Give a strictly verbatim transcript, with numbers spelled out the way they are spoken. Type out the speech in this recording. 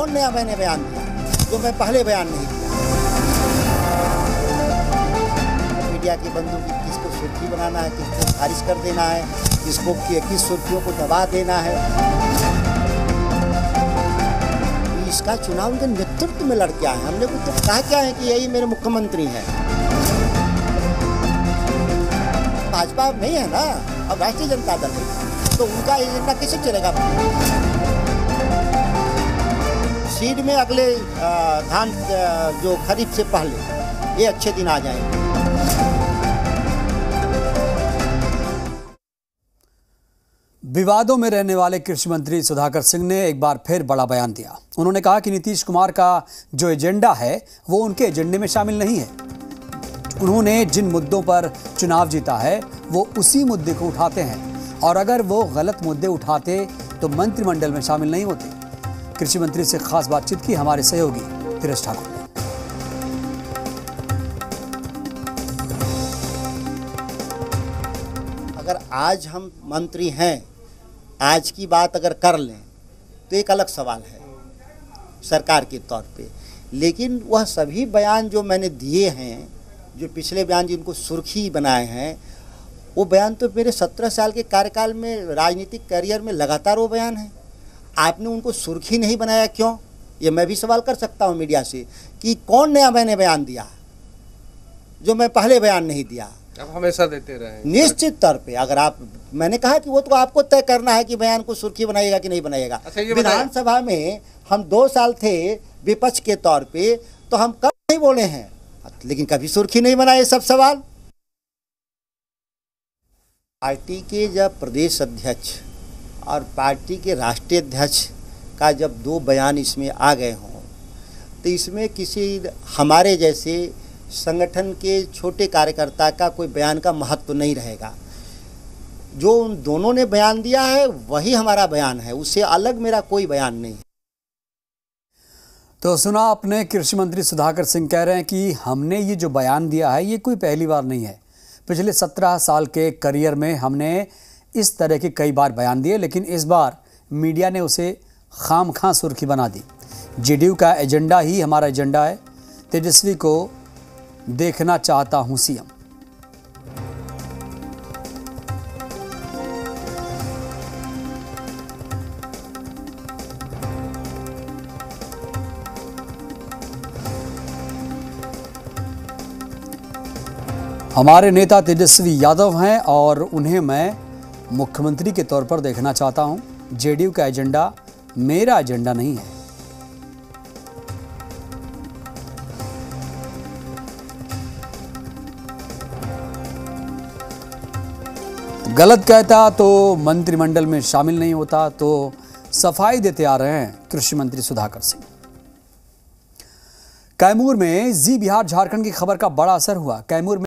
कौन नया मैंने बयान दिया जो मैं पहले बयान नहीं दिया। मीडिया की बंदूक किसको सुर्खी बनाना है, किसको खारिज कर देना है, किसको किस सुर्खियों को दबा देना है। इसका चुनाव उनके नेतृत्व में लड़के आए हैं। हमने कुछ तो कहा क्या है कि यही मेरे मुख्यमंत्री हैं। भाजपा नहीं है ना, अब राष्ट्रीय जनता दल है, तो उनका एजेंडा कैसे चलेगा। सीड में अगले धान जो खरीफ से पहले ये अच्छे दिन आ जाएंगे। विवादों में रहने वाले कृषि मंत्री सुधाकर सिंह ने एक बार फिर बड़ा बयान दिया। उन्होंने कहा कि नीतीश कुमार का जो एजेंडा है वो उनके एजेंडे में शामिल नहीं है। उन्होंने जिन मुद्दों पर चुनाव जीता है वो उसी मुद्दे को उठाते हैं और अगर वो गलत मुद्दे उठाते तो मंत्रिमंडल में शामिल नहीं होते। कृषि मंत्री से खास बातचीत की हमारे सहयोगी धीरज ठाकुर ने। अगर आज हम मंत्री हैं, आज की बात अगर कर लें तो एक अलग सवाल है सरकार के तौर पे, लेकिन वह सभी बयान जो मैंने दिए हैं, जो पिछले बयान जिनको सुर्खी बनाए हैं, वो बयान तो मेरे सत्रह साल के कार्यकाल में राजनीतिक करियर में लगातार वो बयान है। आपने उनको सुर्खी नहीं बनाया क्यों? ये मैं भी सवाल कर सकता हूँ मीडिया से कि कौन नया मैंने बयान दिया जो मैं पहले बयान नहीं दिया। आप हमेशा देते रहे। निश्चित तौर पे अगर आप, मैंने कहा कि वो तो आपको तय करना है कि बयान को सुर्खी बनाएगा कि नहीं बनाएगा। अच्छा, विधानसभा में हम दो साल थे विपक्ष के तौर पे, तो हम कब नहीं बोले हैं, लेकिन कभी सुर्खी नहीं बनाए सब सवाल। पार्टी के जब प्रदेश अध्यक्ष और पार्टी के राष्ट्रीय अध्यक्ष का जब दो बयान इसमें आ गए हों, तो इसमें किसी हमारे जैसे संगठन के छोटे कार्यकर्ता का कोई बयान का महत्व नहीं रहेगा। जो उन दोनों ने बयान दिया है वही हमारा बयान है, उससे अलग मेरा कोई बयान नहीं है। तो सुना आपने, कृषि मंत्री सुधाकर सिंह कह रहे हैं कि हमने ये जो बयान दिया है ये कोई पहली बार नहीं है। पिछले सत्रह साल के करियर में हमने इस तरह के कई बार बयान दिए, लेकिन इस बार मीडिया ने उसे खामखां सुर्खी बना दी। जेडीयू का एजेंडा ही हमारा एजेंडा है। तेजस्वी को देखना चाहता हूं सीएम। हमारे नेता तेजस्वी यादव हैं और उन्हें मैं मुख्यमंत्री के तौर पर देखना चाहता हूं। जेडीयू का एजेंडा मेरा एजेंडा नहीं है। गलत कहता तो मंत्रिमंडल में शामिल नहीं होता, तो सफाई देते आ रहे हैं कृषि मंत्री सुधाकर सिंह। कैमूर में जी बिहार झारखंड की खबर का बड़ा असर हुआ। कैमूर में